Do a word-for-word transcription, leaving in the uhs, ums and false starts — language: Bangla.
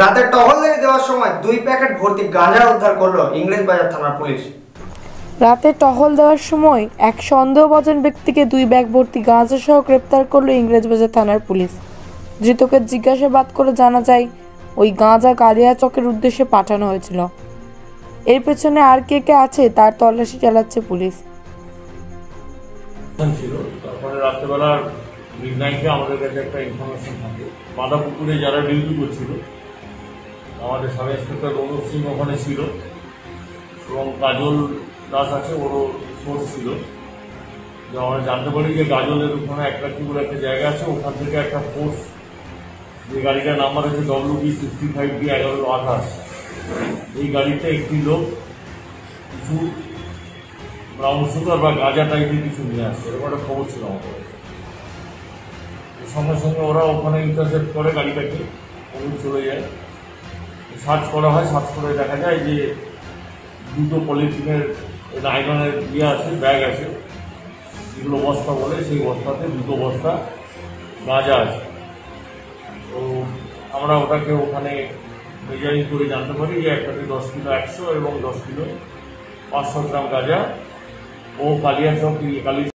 রাতে টহলদারি দেওয়ার সময় দুই প্যাকেট ভর্তি গাঁজা উদ্ধার করলো ইংরেজবাজার থানার পুলিশ। রাতে টহল দেওয়ার সময় এক সন্দেহভাজন ব্যক্তিকে দুই ব্যাগ ভর্তি গাঁজা সহ গ্রেপ্তার করলো ইংরেজবাজার থানার পুলিশ। ধৃতকে জিজ্ঞাসাবাদ করে জানা যায় ওই গাঁজা কালিয়াচকের উদ্দেশ্যে পাঠানো হয়েছিল। এর পেছনে আর কে কে আছে তার তল্লাশি চালাচ্ছে পুলিশ। তারপরে রাত্রেবেলা মিডনাইটে আমাদের কাছে একটা ইনফরমেশন থাকে, মাদাপুকুরে যারা ডিউটি করছিল, আমাদের সাব ইন্সপেক্টর রৌনক সিং ওখানে ছিল এবং কাজল দাস আছে, ওরও সোর্স ছিল। যে আমরা জানতে পারি যে গাজলের ওখানে একটা কি বলে একটা জায়গা আছে, ওখান থেকে একটা ফোর্স, যে গাড়িটার নাম্বার হচ্ছে W B sixty five B এগারো আঠাশ, এই গাড়িতে একটি লোক কিছু ব্রাউন সুগার বা গাঁজা টাইপের কিছু নিয়ে আসছে, এরকম একটা খবর ছিল আমাদের। সঙ্গে সঙ্গে ওরা ওখানে ইন্টারসেপ্ট করে গাড়িটাকে, ওগুলো চলে যায়, সার্চ করা হয়। সার্চ করে দেখা যায় যে দুটো পলিথিনের আয়রনের ইয়ে আছে, ব্যাগ আছে, যেগুলো বস্তা বলে, সেই বস্তাতে দুটো বস্তা গাঁজা আছে। তো আমরা ওটাকে ওখানে মেজারিং করে জানতে পারি যে একটাতে দশ কিলো একশো এবং দশ কিলো পাঁচশো গ্রাম গাঁজা ও কালিয়াচক কালী